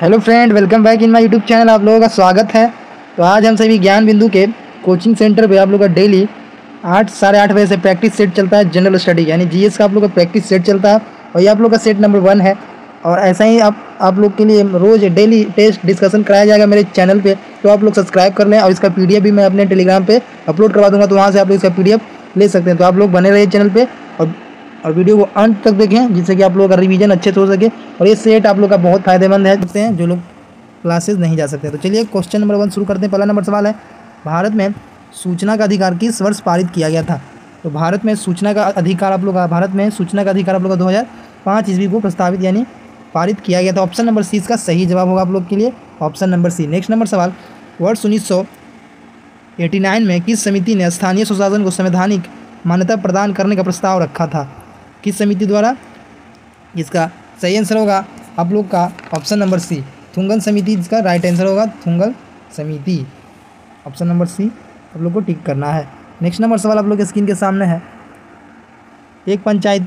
Hello friend, welcome back in my YouTube channel. आप लोगों का स्वागत है। तो आज हम सभी ज्ञान बिंदु के कोचिंग सेंटर पे आप लोगों का डेली 8 साढ़े 8 बजे से प्रैक्टिस सेट चलता है। जनरल स्टडी यानी जीएस का आप लोग का प्रैक्टिस सेट चलता है और ये आप लोग का सेट नंबर 1 है। और ऐसा ही आप लोग के लिए रोज़ डेली टेस्ट डिस्कशन कराया जाएगा मेरे चैनल पे। तो आप लोग सब्सक्राइब कर लें और इसका पीडीएफ भी मैं अपने टेलीग्राम पे अपलोड करवा दूँगा, तो वहाँ से आप लोग इसका पीडीएफ ले सकते हैं। तो आप लोग बने रहिए चैनल पर और वीडियो को अंत तक देखें, जिससे कि आप लोगों का रिवीजन अच्छे से हो सके। और ये सेट आप लोग का बहुत फ़ायदेमंद है जो लोग क्लासेस नहीं जा सकते। तो चलिए क्वेश्चन नंबर 1 शुरू करते हैं। पहला नंबर सवाल है, भारत में सूचना का अधिकार किस वर्ष पारित किया गया था? तो भारत में सूचना का अधिकार आप लोग का 2005 ईस्वी को प्रस्तावित यानी पारित किया गया था। ऑप्शन नंबर सी इसका सही जवाब होगा आप लोग के लिए, option number C. Next number सवाल, वर्ष 1989 में किस समिति ने स्थानीय स्वशासन को संवैधानिक मान्यता प्रदान करने का प्रस्ताव रखा था? किस समिति द्वारा? इसका सही आंसर होगा आप लोग का ऑप्शन नंबर सी, थुंगल समिति। इसका राइट आंसर होगा थुंगल समिति, ऑप्शन नंबर सी आप लोग को टिक करना है। नेक्स्ट नंबर सवाल आप लोग के स्क्रीन के सामने है, एक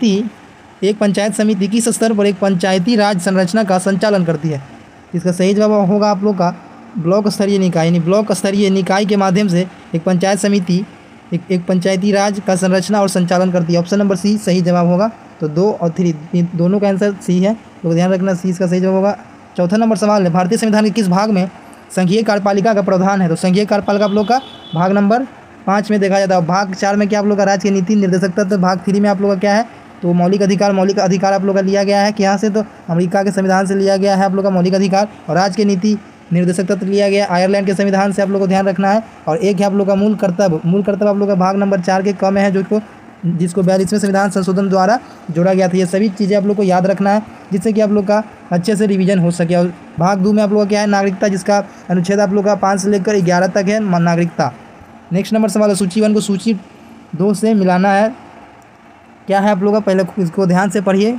पंचायत समिति किस स्तर पर एक पंचायती राज संरचना का संचालन करती है? इसका सही जवाब होगा आप लोग का ब्लॉक स्तरीय निकाय, यानी ब्लॉक स्तरीय निकाय के माध्यम से एक पंचायत समिति एक पंचायती राज का संरचना और संचालन करती है। ऑप्शन नंबर सी सही जवाब होगा। तो 2 और 3 दोनों का आंसर सी है, तो ध्यान रखना सी इसका सही जवाब होगा। चौथा नंबर सवाल है, भारतीय संविधान के किस भाग में संघीय कार्यपालिका का प्रावधान है? तो संघीय कार्यपालिका आप लोग का भाग नंबर 5 में देखा जाता है। भाग 4 में क्या आप लोग का राज्य की नीति निर्देशकता, तो भाग 3 में आप लोग का क्या है? तो मौलिक अधिकार आप लोग का लिया गया है कि यहाँ से, तो अमेरिका के संविधान से लिया गया है आप लोग का मौलिक अधिकार। और राज्य की नीति निर्देशक तत्व लिया गया आयरलैंड के संविधान से, आप लोग को ध्यान रखना है। और एक है आप लोग का मूल कर्तव्य आप लोग का भाग नंबर 4 के कम है, जिसको 42वें संविधान संशोधन द्वारा जोड़ा गया था। ये सभी चीज़ें आप लोग को याद रखना है, जिससे कि आप लोग का अच्छे से रिवीजन हो सके। और भाग 2 में आप लोग का क्या है? नागरिकता, जिसका अनुच्छेद आप लोग का 5 से लेकर 11 तक है नागरिकता। नेक्स्ट नंबर सवाल है, सूची 1 को सूची 2 से मिलाना है। क्या है आप लोग का? पहले इसको ध्यान से पढ़िए।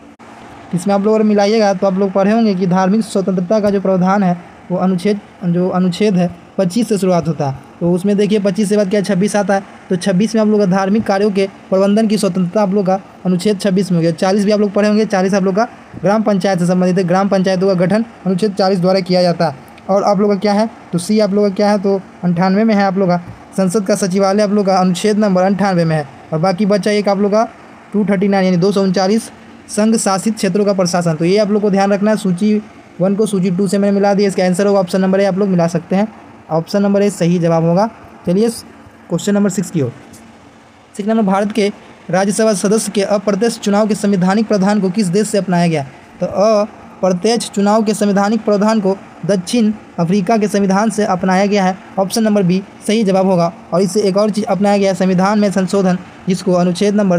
इसमें आप लोग अगर मिलाइएगा तो आप लोग पढ़े होंगे कि धार्मिक स्वतंत्रता का जो प्रावधान है वो अनुच्छेद है 25 से शुरुआत होता है। तो उसमें देखिए 25 से बाद क्या 26 आता है। तो 26 में आप लोग का धार्मिक कार्यों के प्रबंधन की स्वतंत्रता आप लोग का अनुच्छेद 26 में हो गया। 40 भी आप लोग पढ़े होंगे, 40 आप लोग का ग्राम पंचायत से संबंधित है। ग्राम पंचायतों का गठन अनुच्छेद 40 द्वारा किया जाता है। और आप लोग का क्या है? तो सी आप लोग का क्या है? तो 98 में है आप लोग का। संसद का सचिवालय आप लोग का अनुच्छेद नंबर 98 में है। और बाकी बचा एक आप लोग का 239 यानी 239 संघ शासित क्षेत्रों का प्रशासन। तो ये आप लोग को ध्यान रखना है। सूची 1 को सूची 2 से मैंने मिला दिया। इसका आंसर होगा ऑप्शन नंबर ए, आप लोग मिला सकते हैं, ऑप्शन नंबर ए सही जवाब होगा। चलिए क्वेश्चन नंबर 6 की ओर। 6 नंबर, भारत के राज्यसभा सदस्य के अप्रत्यक्ष चुनाव के संवैधानिक प्रावधान को किस देश से अपनाया गया? तो अप्रत्यक्ष चुनाव के संवैधानिक प्रावधान को दक्षिण अफ्रीका के संविधान से अपनाया गया है, ऑप्शन नंबर बी सही जवाब होगा। और इससे एक और चीज़ अपनाया गया है, संविधान में संशोधन, जिसको अनुच्छेद नंबर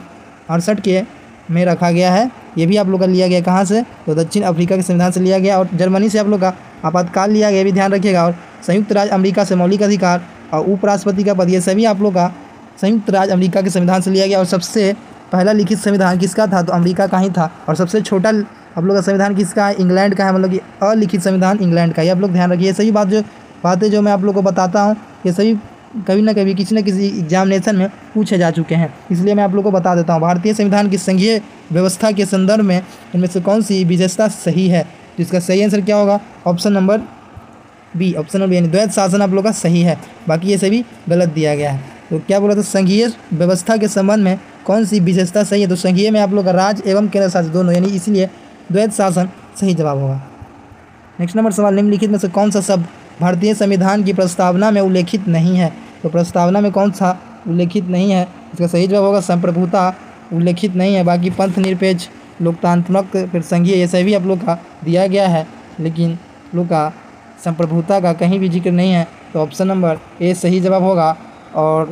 368 के में रखा गया है। ये भी आप लोग का लिया गया कहाँ से? तो दक्षिण अफ्रीका के संविधान से लिया गया। और जर्मनी से आप लोग का आपातकाल लिया गया, भी ध्यान रखिएगा। और संयुक्त राज्य अमेरिका से मौलिक अधिकार और उपराष्ट्रपति का पद, ये सभी आप लोग का संयुक्त राज्य अमेरिका के संविधान से लिया गया। और सबसे पहला लिखित संविधान किसका था? तो अमेरिका का ही था। और सबसे छोटा आप लोग का संविधान किसका है? इंग्लैंड का है, मतलब कि अलिखित संविधान इंग्लैंड का। ये आप लोग ध्यान रखिए। सभी बातें जो मैं आप लोग को बताता हूँ, ये सभी कभी ना कभी किसी न किसी एग्जामिनेशन में पूछे जा चुके हैं, इसलिए मैं आप लोग को बता देता हूँ। भारतीय संविधान की संघीय व्यवस्था के संदर्भ में इनमें से कौन सी विशेषता सही है? तो इसका सही आंसर क्या होगा? Option number B, option number यानी द्वैध शासन आप लोग का सही है। बाकी ये सभी गलत दिया गया है। तो क्या बोला था? संघीय व्यवस्था के संबंध में कौन सी विशेषता सही है? तो संघीय में आप लोग का राज्य एवं केंद्र शासित दोनों, यानी इसलिए द्वैध शासन सही जवाब होगा। नेक्स्ट नंबर सवाल, निम्नलिखित में से कौन सा शब्द भारतीय संविधान की प्रस्तावना में उल्लेखित नहीं है? तो प्रस्तावना में कौन सा उल्लेखित नहीं है? इसका सही जवाब होगा संप्रभुता उल्लेखित नहीं है। बाकी पंथ निरपेक्ष, लोकतांत्रिक, फिर संघीय, ये सभी आप लोग का दिया गया है, लेकिन लोग का संप्रभुता का कहीं भी जिक्र नहीं है। तो ऑप्शन नंबर ए सही जवाब होगा। और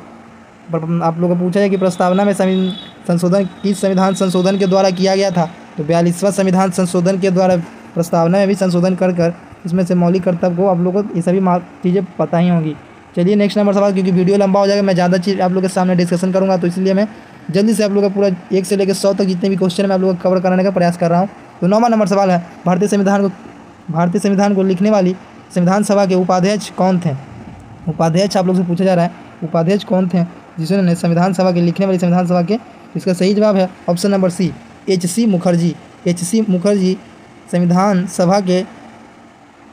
आप लोग को पूछा है कि प्रस्तावना में संशोधन किस संविधान संशोधन के द्वारा किया गया था? तो 42वां संविधान संशोधन के द्वारा प्रस्तावना में भी संशोधन कर इसमें से मौलिक कर्तव्य को आप लोग को ये सभी चीज़ें पता ही होंगी। चलिए नेक्स्ट नंबर सवाल, क्योंकि वीडियो लंबा हो जाएगा, मैं ज़्यादा चीज़ आप लोग के सामने डिस्कशन करूँगा, तो इसलिए मैं जल्दी से आप लोग का पूरा 1 से लेकर 100 तक जितने भी क्वेश्चन मैं आप लोग को कवर कराने का प्रयास कर रहा हूँ। तो 9वां नंबर सवाल है, भारतीय संविधान को लिखने वाली संविधान सभा के उपाध्यक्ष कौन थे? उपाध्यक्ष आप लोग से पूछा जा रहा है, उपाध्यक्ष कौन थे जिन्होंने संविधान सभा के लिखने वाली संविधान सभा के? इसका सही जवाब है option number C, H.C. Mukherjee. H.C. Mukherjee संविधान सभा के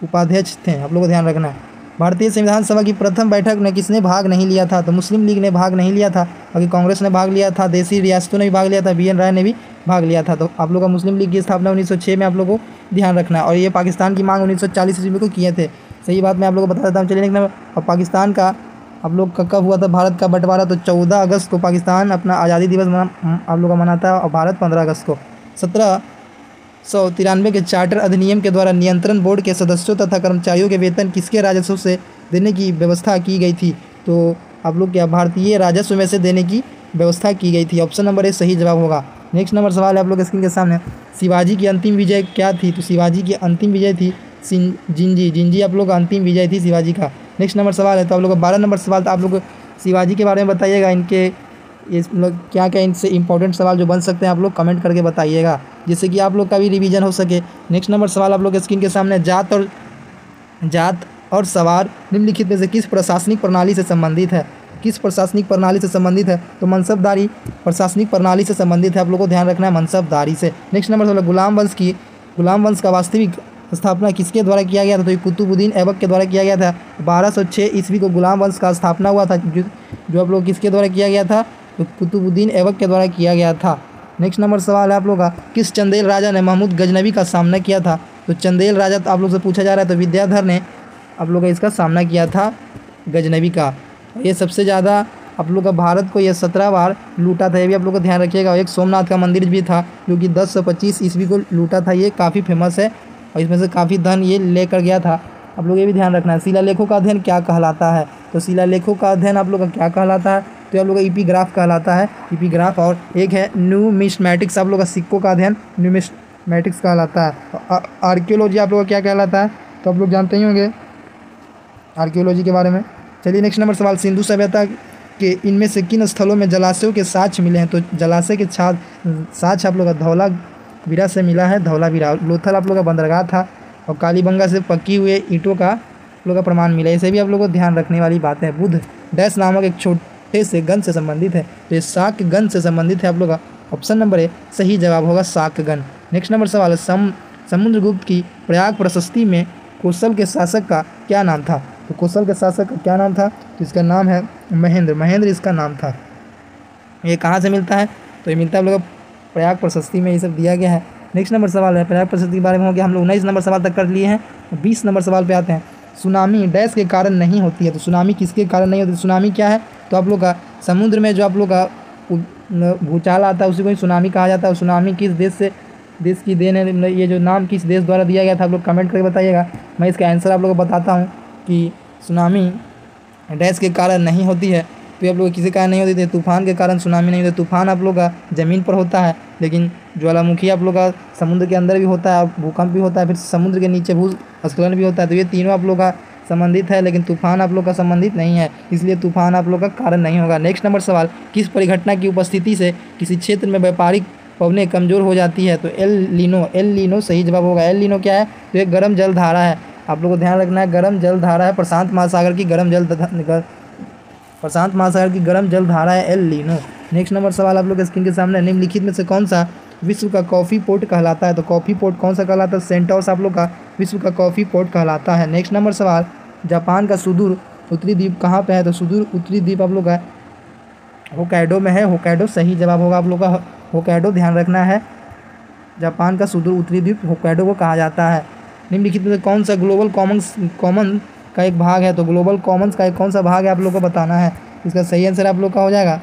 उपाध्यक्ष थे, आप लोगों को ध्यान रखना है। भारतीय संविधान सभा की प्रथम बैठक में किसने भाग नहीं लिया था? तो मुस्लिम लीग ने भाग नहीं लिया था, बाकी कांग्रेस ने भाग लिया था, देशी रियासतों ने भी भाग लिया था, BN राय ने भी भाग लिया था। तो आप लोग का मुस्लिम लीग की स्थापना 1906 में आप लोगों को ध्यान रखना है, और ये पाकिस्तान की मांग 1940 ईस्वी को किए थे। सही बात मैं आप लोगों को बता देता हूँ। चलिए नेक्स्ट नंबर, और पाकिस्तान का आप लोग का कब हुआ था भारत का बंटवारा? तो 14 अगस्त को पाकिस्तान अपना आज़ादी दिवस आप लोग का मनाता है, और भारत 15 अगस्त को। 1793 के चार्टर अधिनियम के द्वारा नियंत्रण बोर्ड के सदस्यों तथा कर्मचारियों के वेतन किसके राजस्व से देने की व्यवस्था की गई थी? तो आप लोग क्या भारतीय राजस्व में से देने की व्यवस्था की गई थी। ऑप्शन नंबर ए सही जवाब होगा। नेक्स्ट नंबर सवाल है आप लोग स्क्रीन के सामने, शिवाजी की अंतिम विजय क्या थी? तो शिवाजी की अंतिम विजय थी जिंजी आप लोग का अंतिम विजय थी शिवाजी का। नेक्स्ट नंबर सवाल है, तो आप लोग का 12 नंबर सवाल, तो आप लोग शिवाजी के बारे में बताइएगा, इनके ये मतलब क्या क्या इनसे इंपॉर्टेंट सवाल जो बन सकते हैं आप लोग कमेंट करके बताइएगा, जिससे कि आप लोग का भी रिवीजन हो सके। नेक्स्ट नंबर सवाल आप लोग स्क्रीन के सामने, जात और सवार निम्नलिखित में से किस प्रशासनिक प्रणाली से संबंधित है? किस प्रशासनिक प्रणाली से संबंधित है? तो मनसबदारी प्रशासनिक प्रणाली से संबंधित है, आप लोगों को ध्यान रखना है, मनसबदारी से। नेक्स्ट नंबर सवाल, गुलाम वंश का वास्तविक स्थापना किसके द्वारा किया गया था? तो ये कुतुबुद्दीन ऐबक के द्वारा किया गया था। 1206 ईस्वी को गुलाम वंश का स्थापना हुआ था, जो आप लोग किसके द्वारा किया गया था? तो कुतुबुद्दीन ऐबक के द्वारा किया गया था। नेक्स्ट नंबर सवाल है आप लोग का, किस चंदेल राजा ने महमूद गजनवी का सामना किया था? तो चंदेल राजा तो आप लोग से पूछा जा रहा है, तो विद्याधर ने आप लोग का इसका सामना किया था गजनवी का। ये सबसे ज़्यादा आप लोग का भारत को ये 17 बार लूटा था, ये भी आप लोग को ध्यान रखिएगा। एक सोमनाथ का मंदिर भी था जो कि 1025 ईस्वी को लूटा था, ये काफ़ी फेमस है और इसमें से काफ़ी धन ये लेकर गया था, आप लोग ये भी ध्यान रखना है। शिलालेखों का अध्ययन क्या कहलाता है? तो शिलालेखों का अध्ययन आप लोग का क्या कहलाता है? तो आप लोग का एपिग्राफ कहलाता है, एपिग्राफ। और एक है न्यूमिस्मैटिक्स, आप लोग का सिक्कों का अध्ययन न्यूमिस्मैटिक्स कहलाता है। आर्कियोलॉजी आप लोग का क्या कहलाता है? तो आप लोग जानते ही होंगे आर्कियोलॉजी के बारे में। चलिए नेक्स्ट नंबर सवाल, सिंधु सभ्यता के इनमें से किन स्थलों में जलाशयों के साक्ष्य मिले हैं? तो जलाशय के साक्ष्य आप लोग का धौलावीरा से मिला है, धौलावीरा। लोथल आप लोग का बंदरगाह था, और कालीबंगा से पकी हुए ईंटों का आप लोग का प्रमाण मिला है। इसे भी आप लोग को ध्यान रखने वाली बात है। बुध डैश नामक एक छोटे से गण से संबंधित है, तो ये शाक्यगण से संबंधित है आप लोग का। ऑप्शन नंबर ए सही जवाब होगा, शाक्यगण। नेक्स्ट नंबर सवाल है, समुद्रगुप्त की प्रयाग प्रशस्ति में कौशल के शासक का क्या नाम था? तो कौशल के शासक का क्या नाम था? तो इसका नाम है महेंद्र इसका नाम था। ये कहाँ से मिलता है? तो ये मिलता है आप लोग प्रयाग प्रशस्ति में, ये सब दिया गया है। नेक्स्ट नंबर सवाल है, प्रयाग प्रशस्ति के बारे में हो गया, हम लोग 19 नंबर सवाल तक कर लिए हैं। 20 नंबर सवाल पे आते हैं, सुनामी डैश के कारण नहीं होती है। तो सुनामी किसके कारण नहीं होती? सुनामी क्या है? तो आप लोग का समुद्र में जो आप लोग का भूचाल आता है उसी को सुनामी कहा जाता है। सुनामी किस देश की देन है? ये जो नाम किस देश द्वारा दिया गया था आप लोग कमेंट करके बताइएगा। मैं इसका आंसर आप लोग को बताता हूँ कि सुनामी डैश के कारण नहीं होती है। तो आप लोग किसी कारण नहीं होती है? तूफान के कारण सुनामी नहीं होती। तूफान आप लोग का ज़मीन पर होता है, लेकिन ज्वालामुखी आप लोग का समुद्र के अंदर भी होता है, भूकंप भी होता है, फिर समुद्र के नीचे भूस्खलन भी होता है। तो ये तीनों आप लोग का संबंधित है, लेकिन तूफान आप लोग का संबंधित नहीं है, इसलिए तूफान आप लोग का कारण नहीं होगा। नेक्स्ट नंबर सवाल, किस परिघटना की उपस्थिति से किसी क्षेत्र में व्यापारिक पवनें कमज़ोर हो जाती है? तो एल लीनो सही जवाब होगा। एल लीनो क्या है? तो एक गर्म जल धारा है, आप लोगों को ध्यान रखना है, गर्म जल धारा है। प्रशांत महासागर की गर्म जल धारा है एल लीनो। नेक्स्ट नंबर सवाल आप लोग स्क्रीन के सामने, निम्नलिखित में से कौन सा विश्व का कॉफ़ी पोर्ट कहलाता है? तो कॉफ़ी पोर्ट कौन सा कहलाता है? सेंटोस आप लोग का विश्व का कॉफ़ी पोर्ट कहलाता है। नेक्स्ट नंबर सवाल, जापान का सुदूर उत्तरी द्वीप कहाँ पे है? तो सुदूर उत्तरी द्वीप आप लोग का होक्काइडो में है, होक्काइडो सही जवाब होगा आप लोग का, होक्काइडो ध्यान रखना है। जापान का सुदूर उत्तरी द्वीप होक्काइडो को कहा जाता है। निम्नलिखित में से कौन सा ग्लोबल कॉमन का एक भाग है? तो ग्लोबल कॉमन्स का एक कौन सा भाग है आप लोग को बताना है। इसका सही आंसर आप लोग का हो जाएगा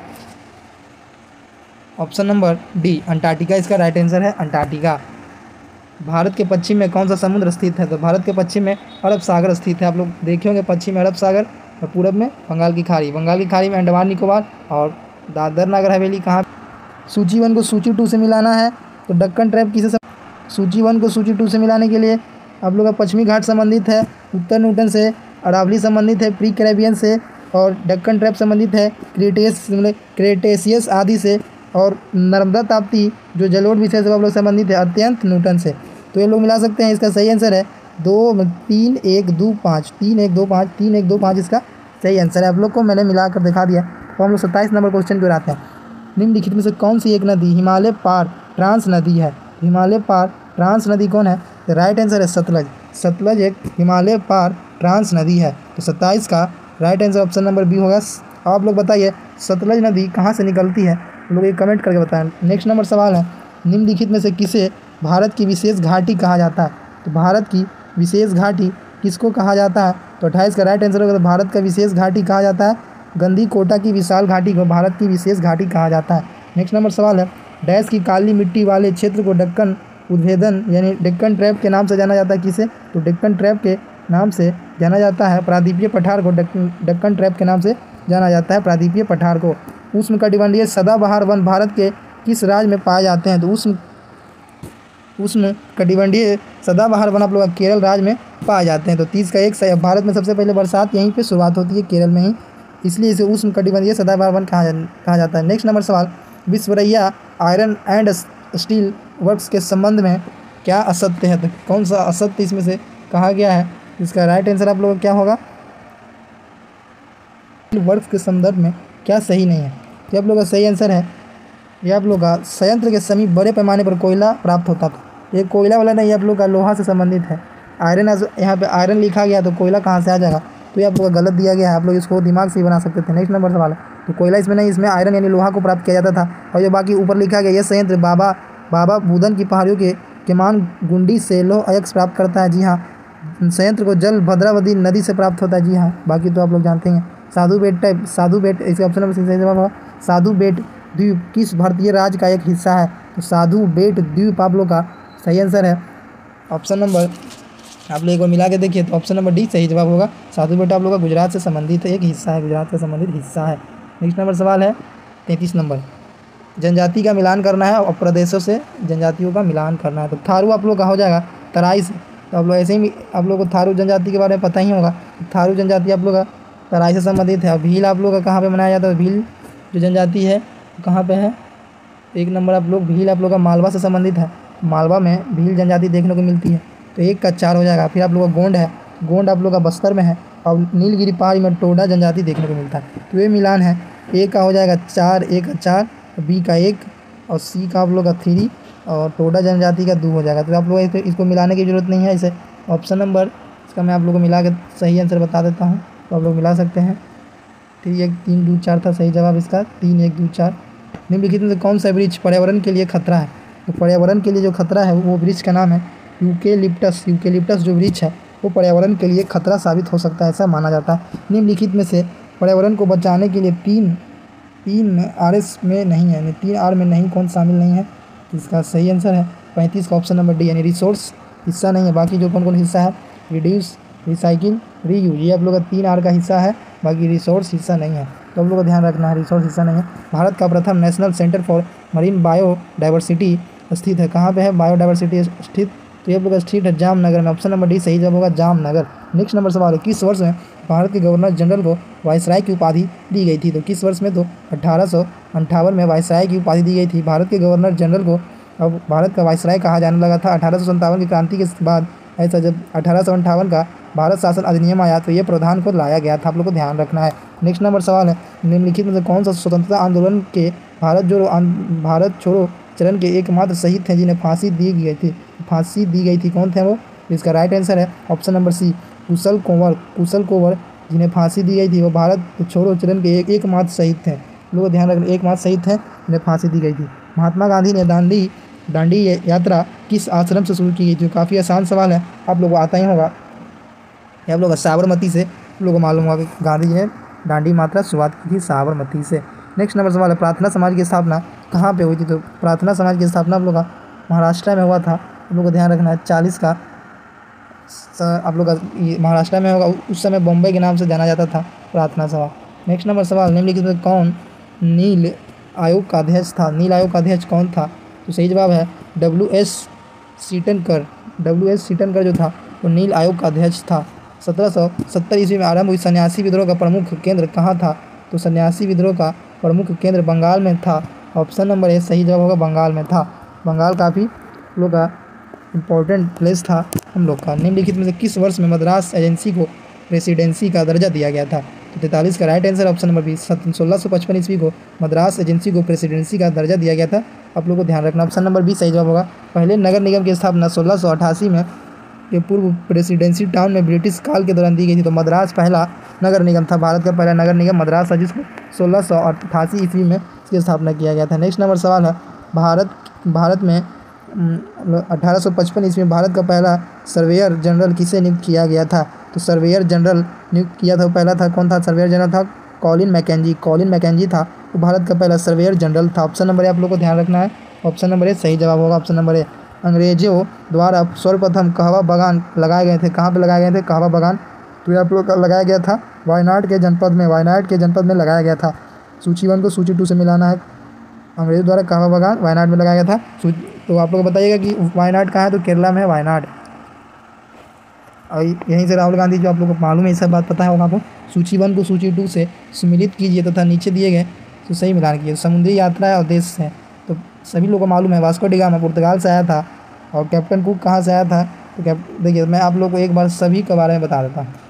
ऑप्शन नंबर डी, अंटार्कटिका इसका राइट आंसर है, अंटार्कटिका। भारत के पश्चिम में कौन सा समुद्र स्थित है? तो भारत के पश्चिम में अरब सागर स्थित है, आप लोग देखे होंगे, पश्चिम में अरब सागर और पूरब में बंगाल की खाड़ी में अंडमान निकोबार और दादर नगर हवेली कहाँ? सूची 1 को सूची 2 से मिलाना है, तो दक्कन ट्रैप किसे सूची 1 को सूची 2 से मिलाने के लिए आप लोग का पश्चिमी घाट संबंधित है, उत्तर न्यूटन से, अरावली संबंधित है प्री कैरेबियन से, और दक्कन ट्रैप संबंधित है क्रेटेशियस आदि से, और नर्मदा ताप्ती जो जलोढ़ विषय से आप लोग संबंधित है अत्यंत न्यूटन से। तो ये लोग मिला सकते हैं। इसका सही आंसर है 3 1 2 5 इसका सही आंसर है। आप लोग को मैंने मिलाकर दिखा दिया। तो हम लोग 27 नंबर क्वेश्चन पर आते हैं, निम्नलिखित में से कौन सी एक नदी हिमालय पार ट्रांस नदी है? हिमालय पार ट्रांस नदी कौन है? तो राइट आंसर है सतलज। सतलज एक हिमालय पार ट्रांस नदी है। तो 27 का right answer option number B होगा। आप लोग बताइए सतलज नदी कहाँ से निकलती है, लोग ये कमेंट करके बताएं। नेक्स्ट नंबर सवाल है, निम्नलिखित में से किसे भारत की विशेष घाटी कहा जाता है। तो भारत की विशेष घाटी किसको कहा जाता है। तो 28 का राइट आंसर होगा। तो भारत का विशेष घाटी कहा जाता है गंदी कोटा की विशाल घाटी को भारत की विशेष घाटी कहा जाता है। नेक्स्ट नंबर सवाल है, डैश की काली मिट्टी वाले क्षेत्र को डेक्कन उद्भेदन यानी डेक्कन ट्रैप के नाम से जाना जाता है किसे। तो डेक्कन ट्रैप के नाम से जाना जाता है प्रायद्वीपीय पठार को। डेक्कन ट्रैप के नाम से जाना जाता है प्रायद्वीपीय पठार को। उष्णकटिबंधीय सदाबहार वन भारत के किस राज्य में पाए जाते हैं। तो उष्णकटिबंधीय सदाबहार वन आप लोग केरल राज्य में पाए जाते हैं। तो 30 का एक सही। भारत में सबसे पहले बरसात यहीं पे शुरुआत होती है केरल में ही, इसलिए इसे उष्णकटिबंधीय सदाबहार वन कहा जाता है। नेक्स्ट नंबर सवाल, Visvesvaraya iron and steel works के संबंध में क्या असत्य है। तो कौन सा असत्य इसमें से कहा गया है। इसका राइट आंसर आप लोगों का क्या होगा, वर्क्स के संदर्भ में क्या सही नहीं है। ये आप लोग का सही आंसर है, ये आप लोग का संयंत्र के समीप बड़े पैमाने पर कोयला प्राप्त होता था। ये कोयला वाला नहीं, आप लोग का लोहा से संबंधित है। आयरन यहाँ पे आयरन लिखा गया तो कोयला कहाँ से आ जाएगा, तो ये आप लोग का गलत दिया गया है। आप लोग इसको दिमाग से ही बना सकते थे। नेक्स्ट नंबर सवाल है, तो कोयला इसमें नहीं, इसमें आयरन यानी लोहा को प्राप्त किया जाता था। और जो बाकी ऊपर लिखा गया, यह संयंत्र बाबा बुदन की पहाड़ियों के केमान गुंडी से लौह अयस्क प्राप्त करता है। जी हाँ, संयंत्र को जल भद्रावती नदी से प्राप्त होता है। जी हाँ, बाकी तो आप लोग जानते हैं। साधु बेट इसका ऑप्शन नंबर सही जवाब होगा। साधु बेट द्वीप किस भारतीय राज्य का एक हिस्सा है। तो साधु बेट द्वीप आप लोग का सही आंसर है। ऑप्शन नंबर आप लोग एक बार मिला के देखिए तो ऑप्शन नंबर डी सही जवाब होगा। साधु बेट आप लोग का गुजरात से संबंधित एक हिस्सा है, गुजरात से संबंधित हिस्सा है। नेक्स्ट नंबर सवाल है 33 नंबर, जनजाति का मिलान करना है और प्रदेशों से जनजातियों का मिलान करना है। तो थारू आप लोग का हो जाएगा तराई से। तो आप लोग ऐसे ही आप लोग को थारू जनजाति के बारे में पता ही होगा। थारू जनजाति आप लोग का तराई से संबंधित है। भील आप लोग का कहाँ पे मनाया जाता है। भील जो जनजाति है कहाँ पे है, एक नंबर आप लोग भील आप लोग का मालवा से संबंधित है। मालवा में भील जनजाति देखने को मिलती है। तो 1 का 4 हो जाएगा। फिर आप लोग का गोंड है, गोंड आप लोग का बस्तर में है। और नीलगिरी पहाड़ी में टोडा जनजाति देखने को मिलता है। तो ये मिलान है। ए का हो जाएगा 4, ए का 4, बी का 1 और सी का आप लोग का 3 और टोडा जनजाति का 2 हो जाएगा। तो आप लोग इसको मिलाने की ज़रूरत नहीं है। इसे ऑप्शन नंबर इसका मैं आप लोग को मिला के सही आंसर बता देता हूँ, तो आप लोग मिला सकते हैं। 3 1 2 4 था सही जवाब इसका, 3 1 2 4। निम्नलिखित में से कौन सा वृक्ष पर्यावरण के लिए खतरा है। तो पर्यावरण के लिए जो खतरा है वो वृक्ष का नाम है यूकेलिप्टस। यूकेलिप्टस जो वृक्ष है वो पर्यावरण के लिए खतरा साबित हो सकता है, ऐसा माना जाता है। निम्नलिखित में से पर्यावरण को बचाने के लिए तीन RS में नहीं है, यानी 3 R में नहीं, कौन शामिल नहीं है। इसका सही आंसर है 35 का ऑप्शन नंबर डी, यानी रिसोर्स हिस्सा नहीं है। बाकी जो कौन हिस्सा है, रिड्यूस, रिसाइकिल, रीयूज, ये आप लोग का 3 R का हिस्सा है। बाकी रिसोर्स हिस्सा नहीं है, तो आप लोग को ध्यान रखना है, रिसोर्स हिस्सा नहीं है। भारत का प्रथम national centre for marine biodiversity स्थित है, कहाँ पे है बायोडाइवर्सिटी स्थित। तो ये आप लोग का स्थित है जामनगर में। ऑप्शन नंबर डी सही जवाब होगा, जामनगर। नेक्स्ट नंबर सवाल है, किस वर्ष में भारत के गवर्नर जनरल को वायसराय की उपाधि दी गई थी। तो किस वर्ष में, तो 1858 में वायसराय की उपाधि दी गई थी भारत के गवर्नर जनरल को। अब भारत का वायसराय कहा जाने लगा था 1857 की क्रांति के बाद। ऐसा जब 1858 का भारत शासन अधिनियम आया तो ये प्रावधान को लाया गया था, आप लोग को ध्यान रखना है। नेक्स्ट नंबर सवाल है, निम्नलिखित में से कौन सा स्वतंत्रता आंदोलन के भारत छोड़ो चरण के एकमात्र शहीद थे जिन्हें फांसी दी गई थी, कौन थे वो। इसका राइट आंसर है option number C, Kushal Kunwar जिन्हें फांसी दी गई थी वो भारत छोड़ो चरण के एकमात्र शहीद थे। लोग ध्यान रखना, एकमात्र शहीद थे जिन्हें फांसी दी गई थी। महात्मा गांधी ने दांडी यात्रा किस आश्रम से शुरू की गई थी। काफ़ी आसान सवाल है, आप लोग को आता ही होगा। ये आप लोग साबरमती से आप लोग को मालूम होगा कि गांधी जी ने दांडी यात्रा शुरुआत की थी साबरमती से। नेक्स्ट नंबर सवाल है, प्रार्थना समाज की स्थापना कहाँ पे हुई थी। तो प्रार्थना समाज की स्थापना आप लोग का महाराष्ट्र में हुआ था, आप लोग को ध्यान रखना है। 40 का आप लोग का महाराष्ट्र में होगा। उस समय बॉम्बे के नाम से जाना जाता था प्रार्थना सभा। नेक्स्ट नंबर सवाल, निम्नलिखित में कौन नील आयोग का अध्यक्ष था। नील आयोग का अध्यक्ष कौन था। तो सही जवाब है WS सीटनकर जो था वो नील आयोग का अध्यक्ष था। 1770 ईस्वी में आरंभ हुई सन्यासी विद्रोह का प्रमुख केंद्र कहाँ था। तो सन्यासी विद्रोह का प्रमुख केंद्र बंगाल में था। ऑप्शन नंबर ए सही जवाब होगा, बंगाल में था। बंगाल काफ़ी लोग का इम्पोर्टेंट प्लेस था हम लोग का। निम्नलिखित में से किस वर्ष में मद्रास एजेंसी को प्रेसिडेंसी का दर्जा दिया गया था। तो 43 का right answer option number B, 1655 ईस्वी को मद्रास एजेंसी को प्रेसिडेंसी का दर्जा दिया गया था। आप लोगों को ध्यान रखना। ऑप्शन नंबर बी सही जवाब होगा। पहले नगर निगम की स्थापना 1688 में के पूर्व प्रेसिडेंसी टाउन में ब्रिटिश काल के दौरान दी गई थी। तो मद्रास पहला नगर निगम था, भारत का पहला नगर निगम मद्रास था, जिसको 1688 ईस्वी में इसकी स्थापना किया गया था। नेक्स्ट नंबर सवाल है, भारत में 1855 ईस्वी में भारत का पहला सर्वेयर जनरल किसे नियुक्त किया गया था? तो सर्वेयर जनरल नियुक्त किया था, पहला था कौन था? सर्वेयर जनरल था कॉलिन मैकेंजी था, वो भारत का पहला सर्वेयर जनरल था। ऑप्शन नंबर ए आप लोग को ध्यान रखना है, ऑप्शन नंबर ए सही जवाब होगा। Option number A. अंग्रेजों द्वारा सर्वप्रथम कहवा बागान लगाए गए थे, कहाँ पे लगाए गए थे? कहवा बागान तो ये आप लोग का लगाया गया था वायनाड के जनपद में लगाया गया था। सूची 1 को सूची 2 से मिलाना है। अंग्रेजों द्वारा कहवा बागान वायनाड में लगाया गया था। तो आप लोग बताइएगा कि वायनाड कहाँ है? तो केरला में है वायनाड। और यहीं से राहुल गांधी, जो आप लोगों को मालूम है, ये सब बात पता है होगा आपको। सूची 1 को सूची 2 से सम्मिलित कीजिए तथा नीचे दिए गए तो सही मिलान कीजिए। समुद्री यात्रा है और देश है, तो सभी लोगों को मालूम है वास्को डी गामा पुर्तगाल से आया था। और कैप्टन कुक कहाँ से आया था? तो देखिए मैं आप लोग को एक बार सभी के बारे में बता देता हूँ।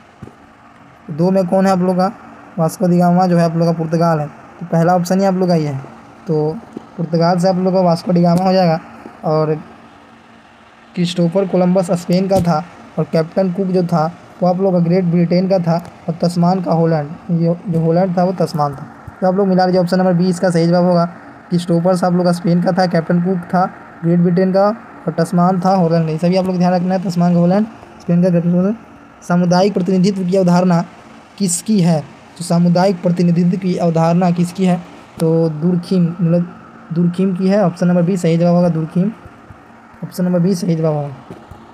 2 में कौन है आप लोग का? वास्को डी गामा जो है आप लोग का पुर्तगाल है, तो पहला ऑप्शन ही आप लोग का ये है। तो पुर्तगाल से आप लोग का वास्को डी गामा हो जाएगा। और क्रिस्टोफर कोलंबस स्पेन का था, और कैप्टन कुक जो था वो आप लोग का ग्रेट ब्रिटेन का था, और तस्मान का होलैंड, ये जो होलैंड था वो तस्मान था। तो आप लोग मिला लीजिए, ऑप्शन नंबर 20 का सही जवाब होगा। क्रिस्टोफर आप लोग का स्पेन का था, कैप्टन कुक था ग्रेट ब्रिटेन का, और तस्मान था होलैंड नहीं। सभी आप लोग ध्यान रखना है, तस्मान का होलैंड, स्पेन का ग्रेट ब्रिटेन। सामुदायिक प्रतिनिधित्व की अवधारणा किसकी है? तो सामुदायिक प्रतिनिधित्व की अवधारणा किसकी है? तो दुर्खिम की है। ऑप्शन नंबर बी सही जवाब होगा, दुर्खिम। ऑप्शन नंबर बी सही जवाब होगा।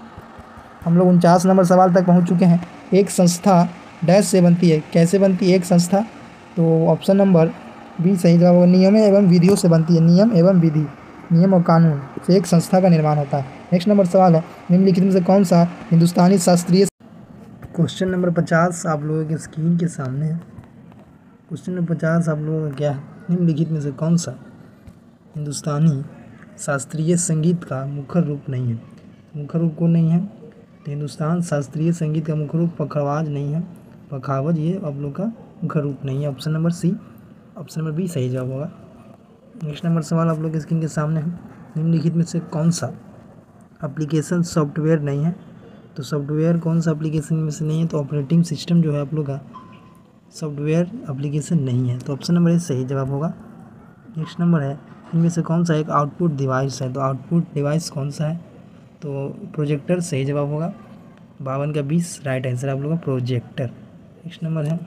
हम लोग 49 नंबर सवाल तक पहुंच चुके हैं। एक संस्था डैश से बनती है, कैसे बनती है एक संस्था? तो ऑप्शन नंबर बी सही जवाब होगा, नियम एवं विधियों से बनती है। नियम एवं विधि, नियम और कानून से एक संस्था का निर्माण होता है। नेक्स्ट नंबर सवाल है, निम्नलिखित में से कौन सा हिंदुस्तानी शास्त्रीय, क्वेश्चन नंबर 50 आप लोगों के स्क्रीन के सामने है। क्वेश्चन नंबर 50 आप लोगों का क्या है? निम्नलिखित में से कौन सा हिंदुस्तानी शास्त्रीय संगीत का मुख्य रूप नहीं है? मुख्य रूप को नहीं है, तो हिंदुस्तान शास्त्रीय संगीत का मुख्य रूप पखवाज नहीं है, पखावज ये आप लोग का मुख्य रूप नहीं है। Option number C, option number B सही जवाब होगा। नेक्स्ट नंबर सवाल आप लोग के स्क्रीन के सामने है, निम्नलिखित में से कौन सा एप्लीकेशन सॉफ्टवेयर नहीं है? तो सॉफ्टवेयर कौन सा एप्लीकेशन में से नहीं है? तो ऑपरेटिंग सिस्टम जो है आप लोग का सॉफ्टवेयर एप्लीकेशन नहीं है, तो ऑप्शन नंबर ए सही जवाब होगा। नेक्स्ट नंबर है, इनमें से कौन सा एक आउटपुट डिवाइस है? तो आउटपुट डिवाइस कौन सा है? तो प्रोजेक्टर सही जवाब होगा। 52 का 20 राइट आंसर आप लोग का प्रोजेक्टर। नेक्स्ट नंबर है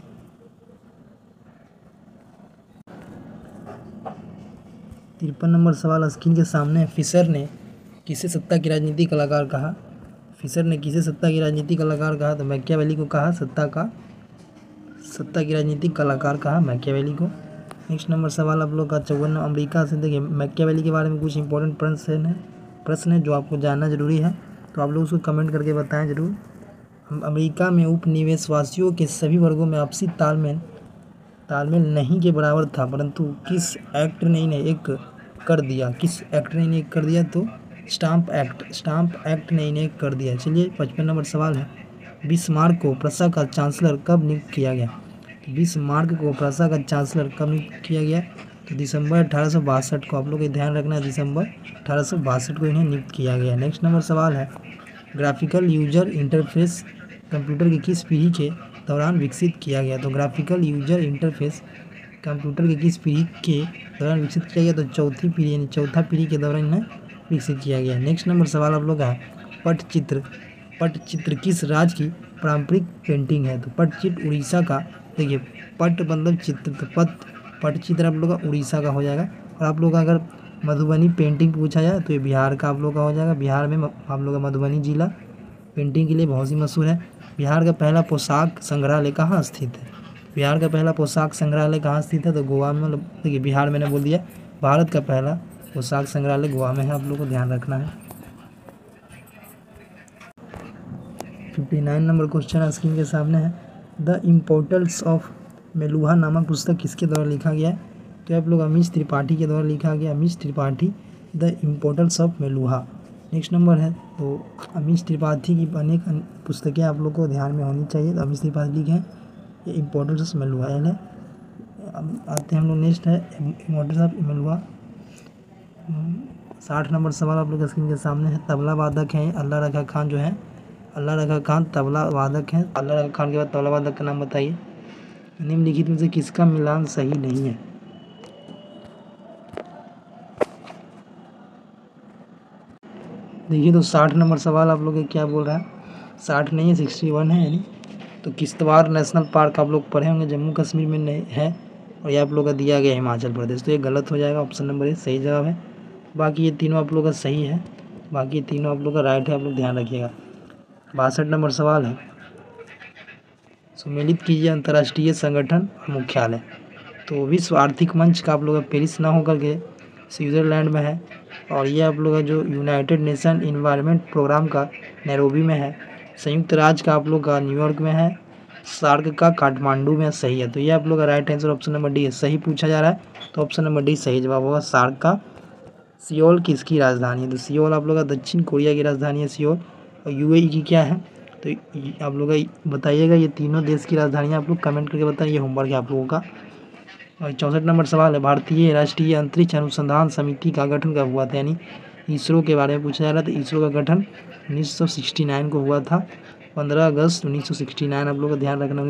53 नंबर सवाल स्क्रीन के सामने। फिशर ने किसे सत्ता की राजनीति कलाकार कहा? फिशर ने किसे सत्ता की राजनीति कलाकार कहा? तो मैकियावेली को कहा सत्ता की राजनीतिक कलाकार कहा मैकियावेली को। नेक्स्ट नंबर सवाल आप लोग का 54 अमेरिका से। देखिए मैकियावेली के बारे में कुछ इंपॉर्टेंट प्रश्न है जो आपको जानना जरूरी है, तो आप लोग उसको कमेंट करके बताएं जरूर। अमेरिका में उपनिवेशवासियों के सभी वर्गों में आपसी तालमेल नहीं के बराबर था, परंतु किस एक्ट ने इन्हें एक कर दिया? किस एक्ट ने इन्हें एक कर दिया? तो स्टाम्प एक्ट ने इन्हें एक कर दिया। चलिए 55 नंबर सवाल है, बिस्मार्क को प्रसा का चांसलर कब नियुक्त किया गया? बिस्मार्क को प्रसा का चांसलर कब नियुक्त किया गया? तो दिसंबर 1862 को। आप लोग को ध्यान रखना है, दिसंबर 1862 को इन्हें नियुक्त किया गया। नेक्स्ट नंबर सवाल है, ग्राफिकल यूजर इंटरफेस कंप्यूटर की किस पीढ़ी के दौरान विकसित किया गया? तो ग्राफिकल यूजर इंटरफेस कंप्यूटर की किस पीढ़ी के दौरान विकसित किया गया? तो चौथी पीढ़ी यानी चौथा पीढ़ी के दौरान इन्हें विकसित किया गया। नेक्स्ट नंबर सवाल आप लोग का है, पटचित्र किस राज्य की पारंपरिक पेंटिंग है? तो पटचित्र उड़ीसा का। देखिए पट मतलब चित्र, तो पटचित्र आप लोग का उड़ीसा का हो जाएगा। और आप लोग का अगर मधुबनी पेंटिंग पूछा जाए तो ये बिहार का आप लोग का हो जाएगा। बिहार में आप लोग का मधुबनी जिला पेंटिंग के लिए बहुत ही मशहूर है। बिहार का पहला पोशाक संग्रहालय कहाँ स्थित है? बिहार का पहला पोशाक संग्रहालय कहाँ स्थित है? तो गोवा में। मतलब देखिए बिहार मैंने बोल दिया, भारत का पहला पोशाक संग्रहालय गोवा में है, आप लोग को ध्यान रखना है। 59 नंबर क्वेश्चन स्क्रीन के सामने है, द इम्पोर्टेंस ऑफ मेलुहा नामक पुस्तक किसके द्वारा लिखा गया है? तो आप लोग अमीश त्रिपाठी के द्वारा लिखा गया। Amish Tripathi, the importance of Meluha. Next number है, तो अमीश त्रिपाठी की अनेक पुस्तकें आप लोग को ध्यान में होनी चाहिए। तो अमीश त्रिपाठी लिखे हैं ये इम्पोर्टेंस ऑफ मेलुहा है। अब आते हैं हम लोग नेक्स्ट है इम्पोर्टेंस ऑफ मेलुहा। 60 नंबर सवाल आप लोग स्क्रीन के सामने है। तबला वादक है अल्लाह रखा खान जो है, अल्लाह रखा खान तबला वादक है। अल्लाह रखा खान के बाद तबला वादक का नाम बताइए। निम्नलिखित में से किसका मिलान सही नहीं है? देखिए तो 60 नंबर सवाल आप लोग क्या बोल रहा है, 60 नहीं है 61 है। यानी तो किश्तवाड़ नेशनल पार्क आप लोग पढ़े होंगे, जम्मू कश्मीर में नहीं है, और ये आप लोग का दिया गया हिमाचल प्रदेश, तो ये गलत हो जाएगा। ऑप्शन नंबर ए सही जवाब है। बाकी ये तीनों आप लोग का सही है, बाकी तीनों आप लोग का राइट है, आप लोग ध्यान रखिएगा। 62 नंबर सवाल है, सम्मिलित कीजिए अंतर्राष्ट्रीय संगठन और मुख्यालय। तो विश्व आर्थिक मंच का आप लोग का पेरिस ना होकर के स्विट्ज़रलैंड में है, और ये आप लोग का जो यूनाइटेड नेशन इन्वायरमेंट प्रोग्राम का नैरोबी में है। संयुक्त राज्य का आप लोग का न्यूयॉर्क में है। सार्क का काठमांडू में सही है। तो ये आप लोग का right answer option number D है। सही पूछा जा रहा है तो ऑप्शन नंबर डी सही जवाब होगा। सार्क का सियोल किसकी राजधानी है? तो सियोल आप लोग का दक्षिण कोरिया की राजधानी है सियोल। और यूएई की क्या है? तो आप लोग बताइएगा, ये तीनों देश की राजधानियाँ आप लोग कमेंट करके बताइए, होमवर्क है आप लोगों का। और 64 नंबर सवाल है, भारतीय राष्ट्रीय अंतरिक्ष अनुसंधान समिति का गठन कब हुआ था? यानी इसरो के बारे में पूछा जा रहा था। इसरो का गठन 1969 को हुआ था, 15 अगस्त 1969। आप लोग का ध्यान रखना,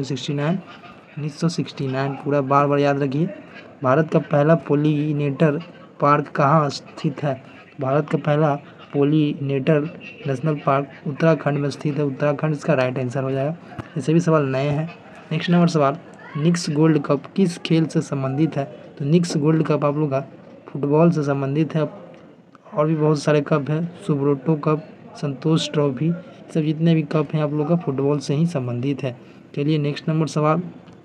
1969 पूरा बार बार याद रखिए। भारत का पहला पोलिनेटर पार्क कहाँ स्थित है? भारत का पहला पोलिनेटर नेशनल पार्क उत्तराखंड में स्थित है। उत्तराखंड इसका राइट आंसर हो जाएगा। ये सभी सवाल नए हैं। नेक्स्ट नंबर सवाल, निक्स गोल्ड कप किस खेल से संबंधित है? तो निक्स गोल्ड कप आप लोग का फुटबॉल से संबंधित है। और भी बहुत सारे कप हैं, सुब्रोटो कप, संतोष ट्रॉफी, सब जितने भी कप हैं आप लोग का फुटबॉल से ही संबंधित है। चलिए नेक्स्ट नंबर सवाल,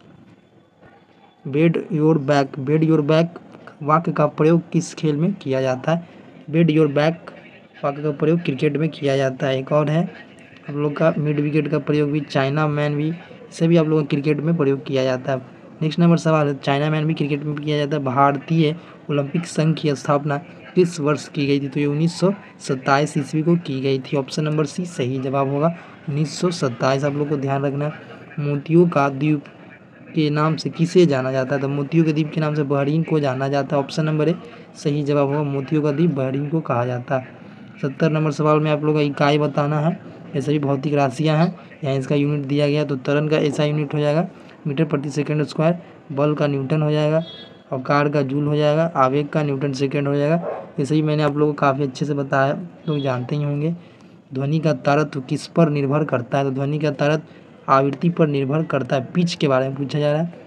बेड योर बैक वाक्य का प्रयोग किस खेल में किया जाता है? बेड योर बैक वाक्य का प्रयोग क्रिकेट में किया जाता है। एक और है आप लोग का मिड विकेट का प्रयोग भी, चाइना मैन भी, इसे भी आप लोगों को क्रिकेट में प्रयोग किया जाता है। नेक्स्ट नंबर सवाल है, चाइना मैन भी क्रिकेट में किया जाता है। भारतीय ओलंपिक संघ की स्थापना किस वर्ष की गई थी? तो ये 1927 ईस्वी को की गई थी। ऑप्शन नंबर सी सही जवाब होगा, 1927। आप लोग को ध्यान रखना है। मोतियों का द्वीप के नाम से किसे जाना जाता है? तो मोतियों के द्वीप के नाम से बहरीन को जाना जाता है। ऑप्शन नंबर ए सही जवाब होगा, मोतियों का द्वीप बहरीन को कहा जाता है। 70 नंबर सवाल में आप लोग का इकाई बताना है। ये सभी भौतिक राशियाँ हैं, यहाँ इसका यूनिट दिया गया। तो त्वरण का ऐसा यूनिट हो जाएगा मीटर प्रति सेकंड स्क्वायर, बल का न्यूटन हो जाएगा, और कार का जूल हो जाएगा, आवेग का न्यूटन सेकंड हो जाएगा। ये सही मैंने आप लोगों को काफ़ी अच्छे से बताया, लोग जानते ही होंगे। ध्वनि का तारत्व किस पर निर्भर करता है? तो ध्वनि का तारत्व आवृत्ति पर निर्भर करता है। पिच के बारे में पूछा जा रहा है।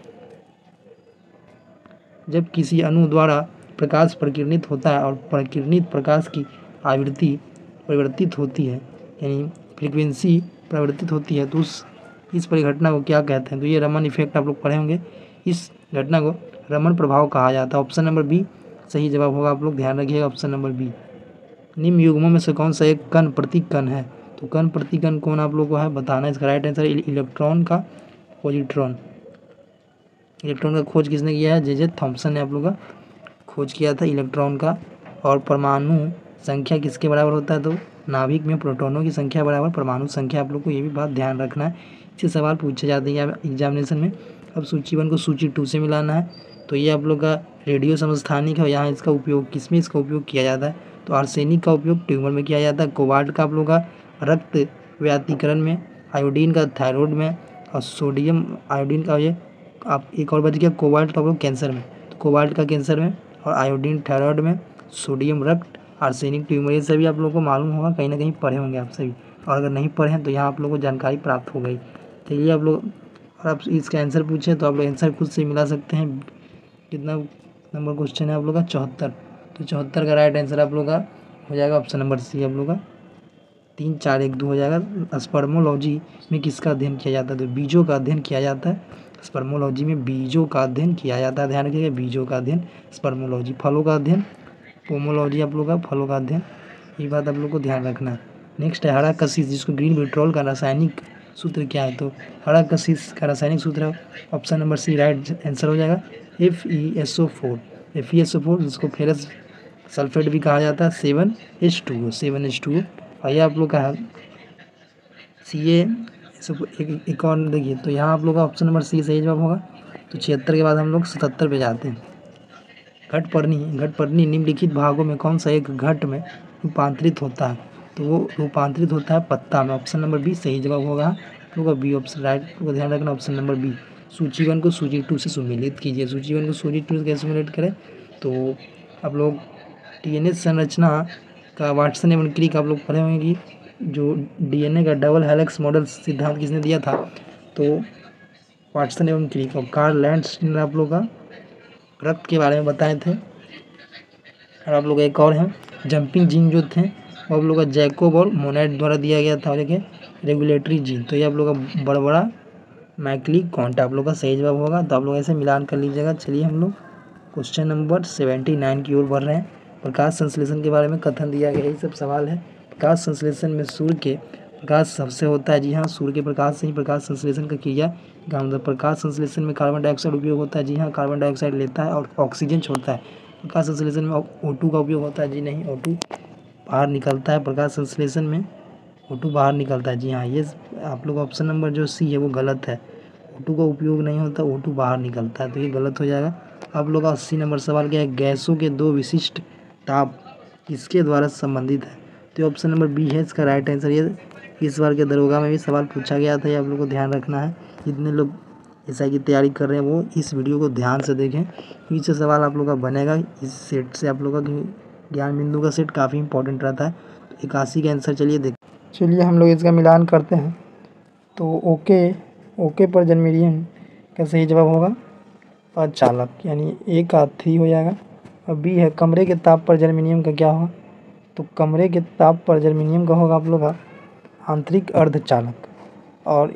जब किसी अणु द्वारा प्रकाश प्रकीर्णित होता है और प्रकीर्णित प्रकाश की आवृत्ति परिवर्तित होती है, यानी फ्रीक्वेंसी परिवर्तित होती है, तो इस परिघटना को क्या कहते हैं? तो ये रमन इफेक्ट आप लोग पढ़े होंगे। इस घटना को रमन प्रभाव कहा जाता है। ऑप्शन नंबर बी सही जवाब होगा। आप लोग ध्यान रखिएगा, ऑप्शन नंबर बी। निम्न युग्मों में से कौन सा एक कण प्रति कण है? तो कण प्रति कण कौन आप लोग को है बताना है। इसका राइट आंसर इलेक्ट्रॉन का पॉजिट्रॉन। इलेक्ट्रॉन का खोज किसने किया है? जे थॉम्सन ने आप लोग का खोज किया था इलेक्ट्रॉन का। और परमाणु संख्या किसके बराबर होता है? तो नाभिक में प्रोटॉनों की संख्या बराबर परमाणु संख्या। आप लोग को ये भी बात ध्यान रखना है, इससे सवाल पूछे जाते हैं एग्जामिनेशन में। अब सूची 1 को सूची 2 से मिलाना है। तो ये आप लोग का रेडियो समस्थानिक है, यहाँ इसका उपयोग किसमें इसका उपयोग किया जाता है? तो आर्सेनिक का उपयोग ट्यूमर में किया जाता है। कोबाल्ट का आप लोग का रक्त व्यातीकरण में, आयोडीन का थायराइड में, और सोडियम आयोडीन का ये आप एक और बच गया कोबाल्ट का आप लोग कैंसर में। तो कोबाल्ट का कैंसर में, और आयोडीन थायराइड में, सोडियम रक्त, आर्सेनिक ट्यूमर, ये सभी आप लोगों को मालूम होगा, कहीं ना कहीं पढ़े होंगे आप सभी। और अगर नहीं पढ़े हैं तो यहाँ आप लोगों को जानकारी प्राप्त हो गई। चलिए आप लोग, और आप इसका आंसर पूछें तो आप लोग आंसर खुद से मिला सकते हैं। कितना नंबर क्वेश्चन है आप लोग का? 74। तो 74 का राइट आंसर आप लोग का हो जाएगा ऑप्शन नंबर सी। आप लोग का 3 4 1 2 हो जाएगा। स्पर्मोलॉजी में किसका अध्ययन किया जाता है? तो बीजों का अध्ययन किया जाता है। स्पर्मोलॉजी में बीजों का अध्ययन किया जाता है, ध्यान रखिएगा, बीजों का अध्ययन स्पर्मोलॉजी। फलों का अध्ययन पोमोलॉजी आप लोग का फलों का अध्ययन, ये बात आप लोग को ध्यान रखना है। नेक्स्ट है हरा कशिश, जिसको ग्रीन विट्रोल का रासायनिक सूत्र क्या है? तो हरा कशिश का रासायनिक सूत्र है option number C right answer हो जाएगा, FeSO4। FeSO4 जिसको फेरस सल्फेट भी कहा जाता है, 7H2O। और ये आप लोग का है एक और देखिए, तो यहाँ आप लोग का ऑप्शन नंबर सी सही जवाब होगा। तो 76 के बाद हम लोग 77 पे जाते हैं। घटपर्णी निम्नलिखित भागों में कौन सा एक घट में रूपांतरित होता है? तो वो रूपांतरित होता है पत्ता में। ऑप्शन नंबर बी सही जवाब होगा। होगा बी ऑप्शन राइट को ध्यान रखना। Option number B. सूची 1 को सूची 2 से सुमेलित कीजिए। सूची 1 को सूची 2 से कैसे सुमेलित करें? तो आप लोग डीएनए संरचना का वाटसन एवं क्रिक आप लोग पढ़े होंगे कि जो डीएनए का डबल हेलिक्स मॉडल सिद्धांत किसने दिया था? तो वाटसन एवं क्रिक। और कार्ल लैंड्स ने आप लोग का रक्त के बारे में बताए थे। और आप लोग एक और हैं जंपिंग जीन जो थे वो आप लोग का जैकोब और मोनेट द्वारा दिया गया था। और एक रेगुलेटरी जीन, तो ये आप लोग का बड़ा मैकली कॉन्ट आप लोग का सही जवाब होगा। तो आप लोग ऐसे मिलान कर लीजिएगा। चलिए हम लोग क्वेश्चन नंबर 79 की ओर बढ़ रहे हैं। प्रकाश संश्लेषण के बारे में कथन दिया गया, यही सब सवाल है। प्रकाश संश्लेषण में सूर्य के प्रकाश सबसे होता है। जी हाँ, सूर्य के प्रकाश से ही प्रकाश संश्लेषण का क्रिया का मतलब। प्रकाश संश्लेषण में कार्बन डाइऑक्साइड उपयोग होता है। जी हाँ, कार्बन डाइऑक्साइड लेता है और ऑक्सीजन छोड़ता है। प्रकाश संश्लेषण में O2 का उपयोग होता है। जी नहीं, O2 बाहर निकलता है। प्रकाश संश्लेषण में O2 बाहर निकलता है। जी हाँ, ये आप लोग ऑप्शन नंबर जो सी है वो गलत है। O2 का उपयोग नहीं होता, O2 बाहर निकलता है, तो ये गलत हो जाएगा। आप लोग का 80 नंबर सवाल क्या है? गैसों के दो विशिष्ट ताप किसके द्वारा संबंधित है? तो ऑप्शन नंबर बी है इसका राइट आंसर। ये इस बार के दरोगा में भी सवाल पूछा गया था, ये आप लोग को ध्यान रखना है। जितने लोग एसआई की तैयारी कर रहे हैं वो इस वीडियो को ध्यान से देखें। पीछे सवाल आप लोग का बनेगा इस सेट से। आप लोग का ज्ञान बिंदु का सेट काफ़ी इंपॉर्टेंट रहता है। 81 का आंसर चलिए देख। चलिए हम लोग इसका मिलान करते हैं। तो ओके पर जर्मेनियम का सही जवाब होगा अचालक, यानी ए का 3 हो जाएगा। और बी है कमरे के ताप पर जर्मेनियम का क्या होगा? तो कमरे के ताप पर जर्मेनियम का होगा आप लोग का आंतरिक अर्धचालक। और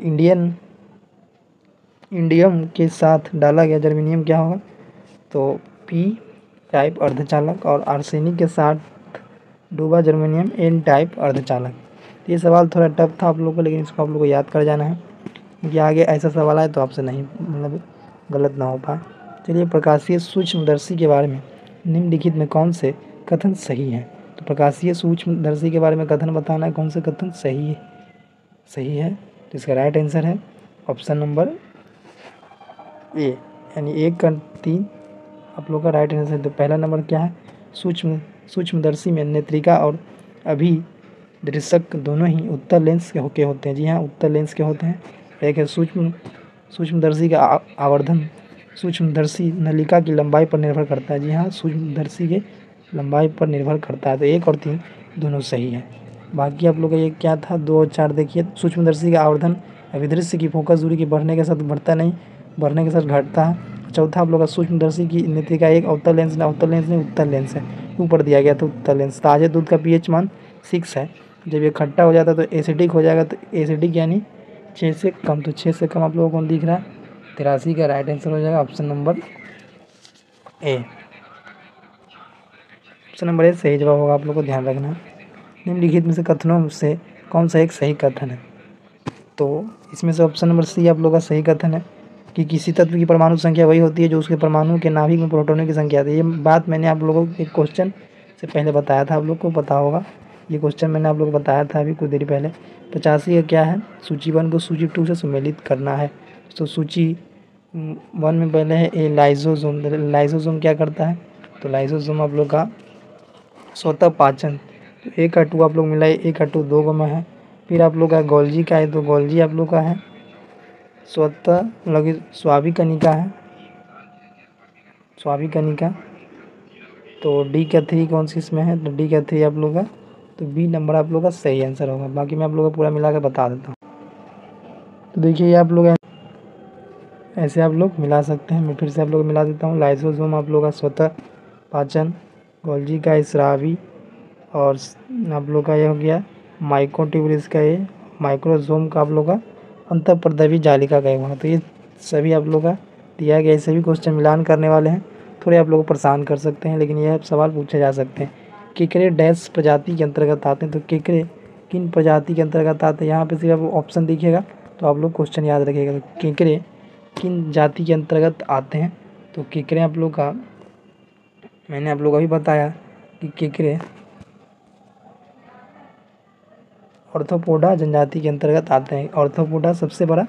इंडियम के साथ डाला गया जर्मेनियम क्या होगा? तो पी टाइप अर्धचालक। और आर्सेनिक के साथ डूबा जर्मेनियम एन टाइप अर्धचालक। ये सवाल थोड़ा टफ था आप लोगों को, लेकिन इसको आप लोगों को याद कर जाना है क्योंकि आगे ऐसा सवाल आए तो आपसे नहीं मतलब गलत ना हो पाए। चलिए प्रकाशीय सूक्ष्मदर्शी के बारे में निम्नलिखित में कौन से कथन सही हैं? तो प्रकाशीय सूक्ष्मदर्शी के बारे में कथन बताना है, कौन से कथन सही है। तो इसका राइट आंसर है ऑप्शन नंबर ए, यानी 1 का 3 आप लोग का राइट आंसर है। तो पहला नंबर क्या है? सूक्ष्मदर्शी में नेत्रिका और अभिदृशक दोनों ही उत्तर लेंस के होते हैं। जी हाँ, उत्तर लेंस के होते हैं। एक है सूक्ष्मदर्शी का आवर्धन सूक्ष्मदर्शी नलिका की लंबाई पर निर्भर करता है। जी हाँ, सूक्ष्मदर्शी के लंबाई पर निर्भर करता है। तो 1 और 3 दोनों सही है। बाकी आप लोग का ये क्या था? 2 और 4 देखिए। सूक्ष्मदर्शी का आवर्धन अभिदृश्य की फोकस दूरी की बढ़ने के साथ बढ़ता नहीं, बढ़ने के साथ घटता है। चौथा आप लोग का सूक्ष्मदर्शी की नेत्रिका एक अवतल लेंस नहीं उत्तल लेंस है, ऊपर दिया गया था उत्तल लेंस। ताजे दूध का पीएच मान 6 है। जब ये खट्टा हो जाता है तो एसिडिक हो जाएगा। तो एसिडिक यानी 6 से कम। तो 6 से कम आप लोगों को दिख रहा है 83 का राइट आंसर हो जाएगा option number A. Option number A सही जवाब होगा। आप लोग को ध्यान रखना है। निम्नलिखित में से कथनों से कौन सा एक सही कथन है? तो इसमें से ऑप्शन नंबर सी आप लोग का सही कथन है कि किसी तत्व की परमाणु संख्या वही होती है जो उसके परमाणु के नाभिक में प्रोटॉनों की संख्या है। ये बात मैंने आप लोगों को एक क्वेश्चन से पहले बताया था, आप लोग को पता होगा। ये क्वेश्चन मैंने आप लोग को बताया था अभी कुछ देर पहले। 85 का क्या है? सूची 1 को सूची 2 से सुमेलित करना है। तो सूची 1 में पहले है ए लाइसोसोम। लाइसोसोम क्या करता है? तो लाइसोसोम आप लोग का स्वतः पाचन। तो ए का 2 आप लोग मिलाए, ए का 2 2 में है। फिर आप लोग का गोल्जी का है, तो गोल्जी आप लोग का है स्वतः लगी स्वाभाविक कनिका है, स्वाभाविक कनिका। तो डी का 3 कौन सी इसमें है? तो डी का 3 आप लोग का, तो बी नंबर आप लोग का सही आंसर होगा। बाकी मैं आप लोगों को पूरा मिला कर बता देता हूँ। तो देखिए ये आप लोग ऐसे आप लोग मिला सकते हैं। मैं फिर से आप लोग मिला देता हूँ। लाइसोसोम आप लोग का स्वतः पाचन, गोल्जी का स्रावी, और आप लोग का ये हो गया माइकोट्यूबुलस का ये, माइक्रोसोम का आप लोग का अंतःप्रदवी जालिका का हुआ। तो ये सभी आप लोग का दिया गया। सभी क्वेश्चन मिलान करने वाले हैं, थोड़े आप लोग को परेशान कर सकते हैं, लेकिन यह सवाल पूछे जा सकते हैं। केकड़े डैश प्रजाति के अंतर्गत आते हैं। तो केकड़े किन प्रजाति के अंतर्गत आते हैं? यहाँ पे सिर्फ ऑप्शन दिखेगा तो आप लोग क्वेश्चन याद रखिएगा। तो केकड़े किन जाति के अंतर्गत आते हैं? तो केकड़े आप लोग का मैंने आप लोग को अभी बताया कि केकड़े ऑर्थोपोडा जनजाति के अंतर्गत आते हैं। ऑर्थोपोडा सबसे बड़ा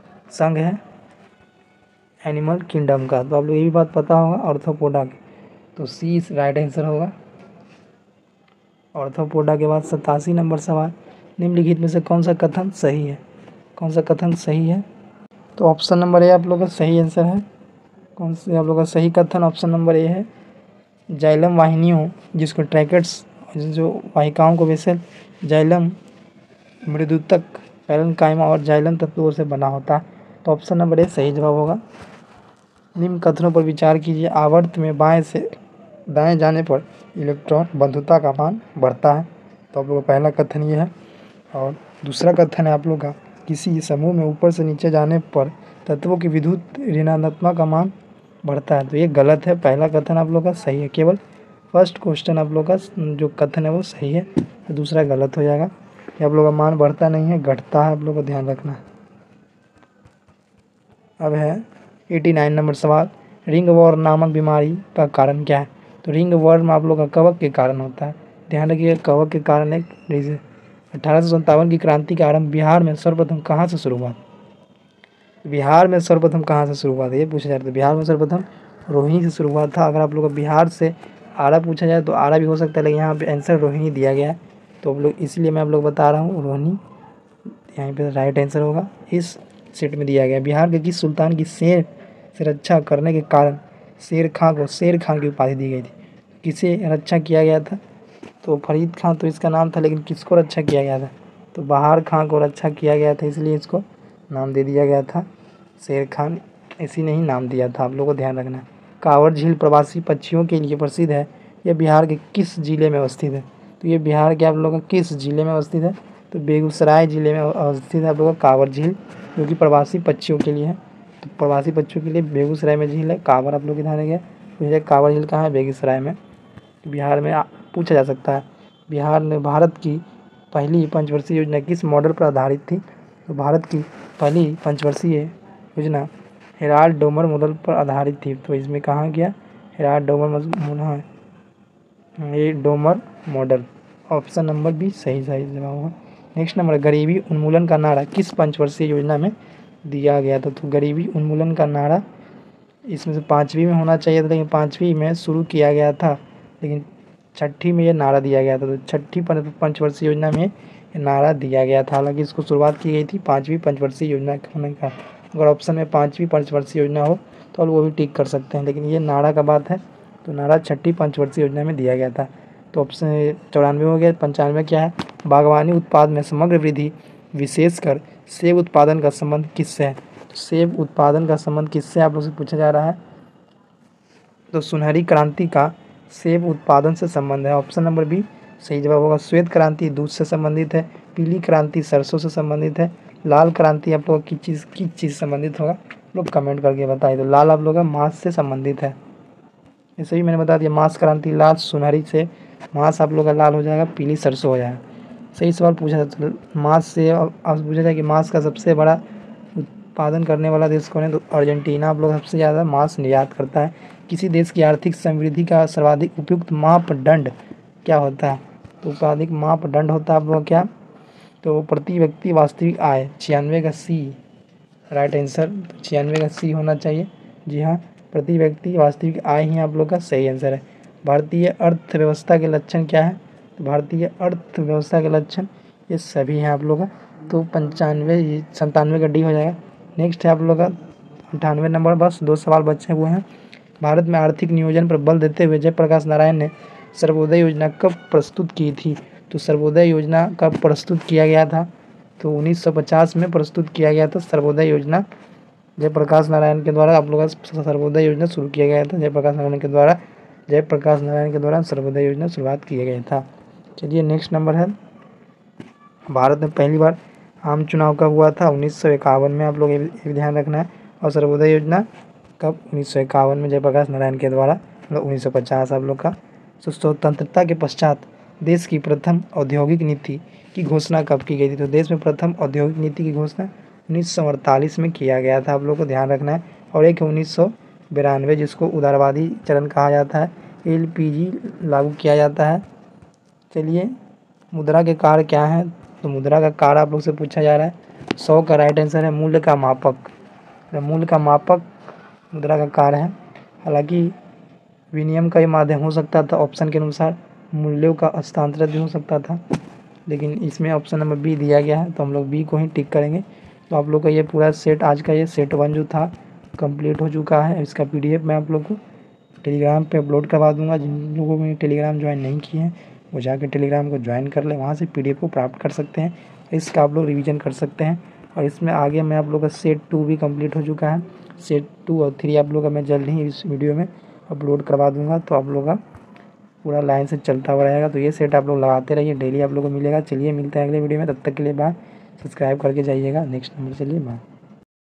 संघ है एनिमल किंगडम का। तो आप लोग ये भी बात पता होगा ऑर्थोपोडा की। तो सी इस राइट आंसर होगा। ऑर्थोपोडा के बाद 87 नंबर सवाल, निम्नलिखित में से कौन सा कथन सही है? कौन सा कथन सही है? तो ऑप्शन नंबर ए आप लोग का सही आंसर है। कौन से आप लोग का सही कथन ऑप्शन नंबर ए है। जाइलम वाहिनियों जिसको ट्रैकेट्स, जो वाहिकाओं को वैसे जाइलम, मृदुतक, पैरेन्काइमा और जाइलम तत्वों से बना होता है। तो ऑप्शन नंबर ए सही जवाब होगा। निम्न कथनों पर विचार कीजिए। आवर्त में बाएं से दाएं जाने पर इलेक्ट्रॉन बंधुता का मान बढ़ता है। तो आप लोग का पहला कथन ये है। और दूसरा कथन है आप लोग का, किसी समूह में ऊपर से नीचे जाने पर तत्वों की विद्युत ऋणात्मक का मान बढ़ता है। तो ये गलत है। पहला कथन आप लोग का सही है। केवल फर्स्ट क्वेश्चन आप लोग का जो कथन है वो सही है, तो दूसरा गलत हो जाएगा। ये आप लोग का मान बढ़ता नहीं है, घटता है, आप लोग को ध्यान रखना है। अब है 89 नंबर सवाल, रिंग वर्म नामक बीमारी का कारण क्या है? तो रिंग वर्म आप लोग का कवक के कारण होता है। ध्यान रखिए, कवक के कारण एक रीजन। 1857 की क्रांति का आरंभ बिहार में सर्वप्रथम कहाँ से शुरू हुआ? बिहार में सर्वप्रथम कहाँ से शुरू हुआ था, ये पूछा जाता है। बिहार में सर्वप्रथम रोहिणी से शुरू हुआ था। अगर आप लोग का बिहार से आरा पूछा जाए तो आरा भी हो सकता है, लेकिन यहाँ पे आंसर रोहिणी दिया गया है, तो आप लोग इसलिए मैं आप लोग बता रहा हूँ रोहिणी यहाँ पे राइट आंसर होगा। इस सेट में दिया गया। बिहार के किस सुल्तान की शेर से रक्षा करने के कारण शेर खां को शेर खां की उपाधि दी गई थी? किसे रक्षा किया गया था? तो फरीद खां तो इसका नाम था, लेकिन किसको रक्षा किया गया था? तो बहार खां को रक्षा किया गया था, इसलिए इसको नाम दे दिया गया था शेर खान। इसी ने ही नाम दिया था, आप लोगों को ध्यान रखना है। कांवड़ झील प्रवासी पक्षियों के लिए प्रसिद्ध है, यह बिहार के किस जिले में अवस्थित है? तो ये बिहार के आप लोगों का किस जिले में अवस्थित है? तो बेगूसराय जिले में अवस्थित है आप लोगों का कांवड़ झील, जो कि प्रवासी पक्षियों के लिए है। तो प्रवासी पक्षियों के लिए बेगूसराय में झील है। कांवड़ आप लोग के ध्यान रखिए, तो कांवड़ झील कहाँ है? बेगूसराय में। बिहार में पूछा जा सकता है। बिहार में भारत की पहली पंचवर्षीय योजना किस मॉडल पर आधारित थी? तो भारत की पहली पंचवर्षीय योजना हेराल्ड डोमर मॉडल पर आधारित थी। तो इसमें कहाँ गया? हेराल्ड डोमर, ये Domar model. Option number B सही जवाब होगा। नेक्स्ट नंबर, गरीबी उन्मूलन का नारा किस पंचवर्षीय योजना में दिया गया था? तो गरीबी उन्मूलन का नारा इसमें से 5वीं में होना चाहिए था, लेकिन 5वीं में शुरू किया गया था, लेकिन 6ठी में ये नारा दिया गया था। तो 6ठी पंचवर्षीय योजना में ये नारा दिया गया था। हालांकि इसको शुरुआत की गई थी 5वीं पंचवर्षीय योजना होने का। अगर ऑप्शन में 5वीं पंचवर्षीय योजना हो तो वो भी टिक कर सकते हैं, लेकिन ये नारा का बात है, तो नारा 6ठी पंचवर्षीय योजना में दिया गया था। तो ऑप्शन 94 हो गया। 95 क्या है? बागवानी उत्पाद में समग्र वृद्धि विशेषकर सेब उत्पादन का संबंध किससे है? सेब उत्पादन का संबंध किससे आप लोग से पूछा जा रहा है? तो सुनहरी क्रांति का सेब उत्पादन से संबंध है। ऑप्शन नंबर बी सही जवाब होगा। श्वेत क्रांति दूध से संबंधित है। पीली क्रांति सरसों से संबंधित है। लाल क्रांति आप लोग किस चीज़ से संबंधित होगा, लोग कमेंट करके बताइए। तो लाल आप लोग का मांस से संबंधित है। ऐसे ही मैंने बता दिया, मांस क्रांति लाल, सुनहरी से मांस आप लोग का लाल हो जाएगा, पीली सरसों हो जाएगा। सही सवाल पूछा जाता, मांस से अब पूछा जाए कि मांस का सबसे बड़ा उत्पादन करने वाला देश कौन है? तो अर्जेंटीना आप लोग सबसे ज़्यादा मांस निर्यात करता है। किसी देश की आर्थिक समृद्धि का सर्वाधिक उपयुक्त मापदंड क्या होता है? तो सर्वाधिक मापदंड होता है आप लोग क्या? तो प्रति व्यक्ति वास्तविक आय। 96 का सी राइट आंसर। 96 का सी होना चाहिए। जी हाँ, प्रति व्यक्ति वास्तविक आय ही आप लोग का सही आंसर है। भारतीय अर्थव्यवस्था के लक्षण क्या है? तो भारतीय अर्थव्यवस्था के लक्षण ये सभी हैं आप लोग का। तो 97 का डी हो जाएगा। नेक्स्ट है आप लोग का 98 नंबर। बस 2 सवाल बचे हुए हैं। भारत में आर्थिक नियोजन पर बल देते हुए जयप्रकाश नारायण ने सर्वोदय योजना कब प्रस्तुत की थी? तो सर्वोदय योजना कब प्रस्तुत किया गया था? तो 1950 में प्रस्तुत किया गया था सर्वोदय योजना। जयप्रकाश नारायण के द्वारा आप लोगों का सर्वोदय योजना शुरू किया गया था। जयप्रकाश नारायण के द्वारा सर्वोदय योजना शुरुआत किया गया था। चलिए नेक्स्ट नंबर है, भारत में पहली बार आम चुनाव कब हुआ था? 1951 में। आप लोग ये भी ध्यान रखना है। और सर्वोदय योजना कब? 1951 में जयप्रकाश नारायण के द्वारा। 1950 आप लोग का। स्वतंत्रता के पश्चात देश की प्रथम औद्योगिक नीति की घोषणा कब की गई थी? तो देश में प्रथम औद्योगिक नीति की घोषणा 1948 में किया गया था। आप लोग को ध्यान रखना है। और एक 1992 जिसको उदारवादी चरण कहा जाता है, LPG लागू किया जाता है। चलिए, मुद्रा के कार्य क्या हैं? तो मुद्रा का कार्य आप लोग से पूछा जा रहा है। 100 का राइट आंसर है मूल्य का मापक। मूल्य का मापक मुद्रा का कार्य है। हालांकि विनिमय का ही माध्यम हो सकता था। ऑप्शन के अनुसार मूल्यों का हस्तांतरण भी हो सकता था, लेकिन इसमें ऑप्शन नंबर बी दिया गया है, तो हम लोग बी को ही टिक करेंगे। तो आप लोग का ये पूरा सेट, आज का ये सेट 1 जो था कंप्लीट हो चुका है। इसका PDF मैं आप लोग को टेलीग्राम पे अपलोड करवा दूंगा। जिन लोगों ने टेलीग्राम ज्वाइन नहीं किए हैं वो जाकर टेलीग्राम को ज्वाइन कर लें, वहाँ से PDF को प्राप्त कर सकते हैं। इसका आप लोग रिवीजन कर सकते हैं। और इसमें आगे मैं आप लोग का सेट 2 भी कंप्लीट हो चुका है। सेट 2 और 3 आप लोग का मैं जल्द ही इस वीडियो में अपलोड करवा दूंगा, तो आप लोग का पूरा लाइन से चलता हुआ रहेगा। तो ये सेट आप लोग लगाते रहिए, डेली आप लोग को मिलेगा। चलिए मिलते हैं अगले वीडियो में, तब तक के लिए बाय। सब्सक्राइब करके जाइएगा। नेक्स्ट नंबर, चलिए बाय।